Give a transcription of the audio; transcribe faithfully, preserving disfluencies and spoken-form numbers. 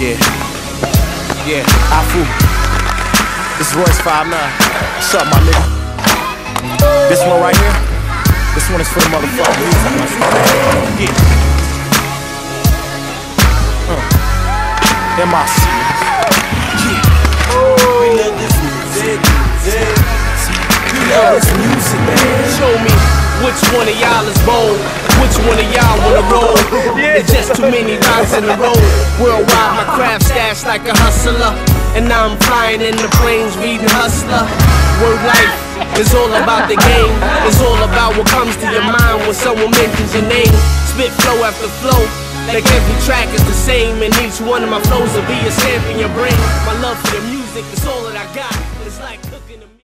Yeah, yeah, Afu. This is Royce five nine. What's up, my nigga? This one right here, this one is for the motherfucking music. Yeah. Uh. M I C. Yeah. We love this music, music. We love this music, man. Show me which one of y'all is bold, which one of y'all wanna roll. It's just too many rhymes in the road. Worldwide, my craft stashed like a hustler, and now I'm flying in the planes reading Hustler. Word life is all about the game. It's all about what comes to your mind when someone mentions your name. Spit flow after flow, like every track is the same, and each one of my flows will be a stamp in your brain. My love for the music is all that I got. It's like cooking.